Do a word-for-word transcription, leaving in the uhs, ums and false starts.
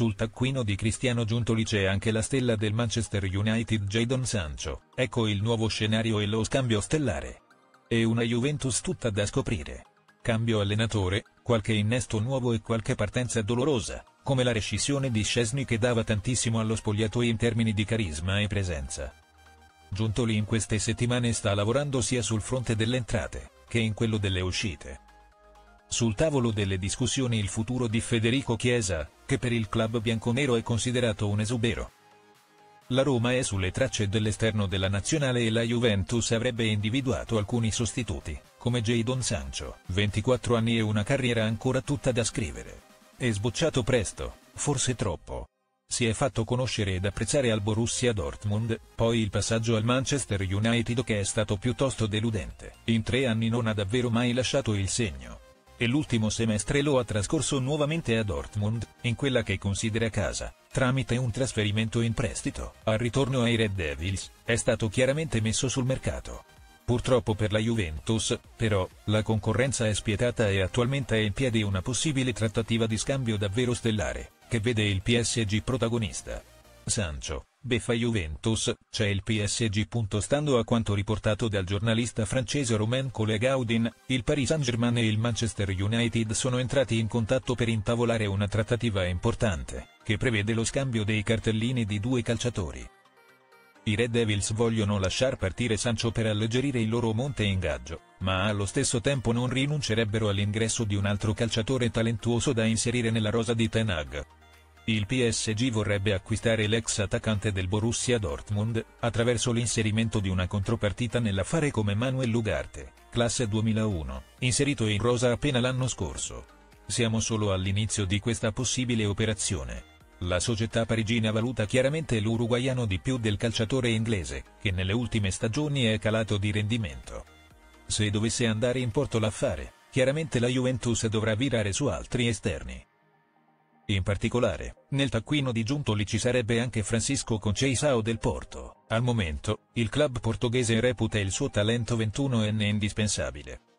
Sul taccuino di Cristiano Giuntoli c'è anche la stella del Manchester United Jadon Sancho, ecco il nuovo scenario e lo scambio stellare. E una Juventus tutta da scoprire. Cambio allenatore, qualche innesto nuovo e qualche partenza dolorosa, come la rescissione di Szczesny che dava tantissimo allo spogliatoio in termini di carisma e presenza. Giuntoli in queste settimane sta lavorando sia sul fronte delle entrate, che in quello delle uscite. Sul tavolo delle discussioni il futuro di Federico Chiesa, che per il club bianconero è considerato un esubero. La Roma è sulle tracce dell'esterno della nazionale e la Juventus avrebbe individuato alcuni sostituti, come Jadon Sancho, ventiquattro anni e una carriera ancora tutta da scrivere. È sbocciato presto, forse troppo. Si è fatto conoscere ed apprezzare al Borussia Dortmund, poi il passaggio al Manchester United che è stato piuttosto deludente. In tre anni non ha davvero mai lasciato il segno. E l'ultimo semestre lo ha trascorso nuovamente a Dortmund, in quella che considera casa, tramite un trasferimento in prestito. Al ritorno ai Red Devils, è stato chiaramente messo sul mercato. Purtroppo per la Juventus, però, la concorrenza è spietata e attualmente è in piedi una possibile trattativa di scambio davvero stellare, che vede il P S G protagonista. Sancho, beffa Juventus, c'è il P S G. Stando a quanto riportato dal giornalista francese Romain Collet-Gaudin, il Paris Saint-Germain e il Manchester United sono entrati in contatto per intavolare una trattativa importante, che prevede lo scambio dei cartellini di due calciatori. I Red Devils vogliono lasciar partire Sancho per alleggerire il loro monte ingaggio, ma allo stesso tempo non rinuncerebbero all'ingresso di un altro calciatore talentuoso da inserire nella rosa di Ten Hag. Il P S G vorrebbe acquistare l'ex attaccante del Borussia Dortmund, attraverso l'inserimento di una contropartita nell'affare come Manuel Ugarte, classe duemilauno, inserito in rosa appena l'anno scorso. Siamo solo all'inizio di questa possibile operazione. La società parigina valuta chiaramente l'uruguaiano di più del calciatore inglese, che nelle ultime stagioni è calato di rendimento. Se dovesse andare in porto l'affare, chiaramente la Juventus dovrà virare su altri esterni. In particolare, nel taccuino di Giuntoli ci sarebbe anche Francisco Conceição del Porto. Al momento, il club portoghese reputa il suo talento ventunoenne indispensabile.